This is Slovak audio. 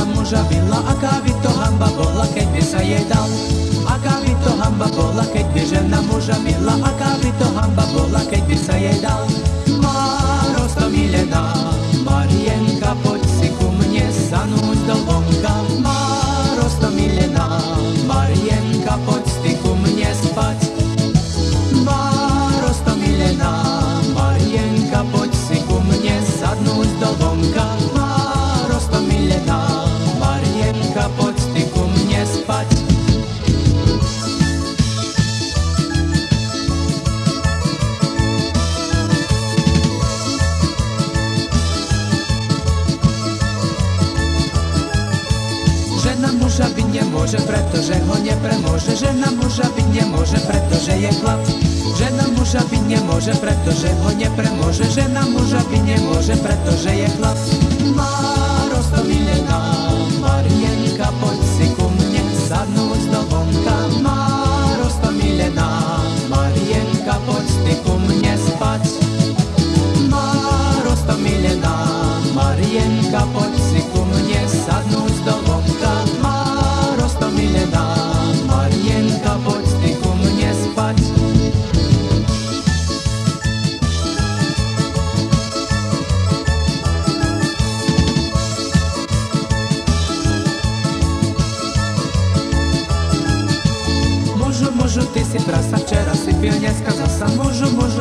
muža bila, aká by to hanba bola, keď by sa jej dal. Aká by to hanba bola, keď by žena muža bila, aká by to hanba bola, keď by sa jej dal. Márosto milená, Marienka, poď si ku mne sanúť do vonka. Márosto milená, Marienka, poď si ku mne spať. Márosto milená, Marienka, poď si ku mne sadnúť do vonka. Márosto milená, Marienka, poď si ku mne spať. Žena muža byť nemôže, pretože ho nepremôže. Žena muža byť nemôže, pretože je chlap. Žena muža byť nemôže, pretože ho nepremôže. Žena muža byť nemôže, pretože je chlap. Márosto milená, Marienka, poď si ku mne sadnúť do vonka. Márosto milená, Marienka, poď si ku mne spať. Márosto milená, Marienka, poď si ku mne sadnúť do vonka. Márosto milená, Marienka, poď si ku mne spať. Mužu, ty si prasa, včera si pil, dneska zasa. Mužu,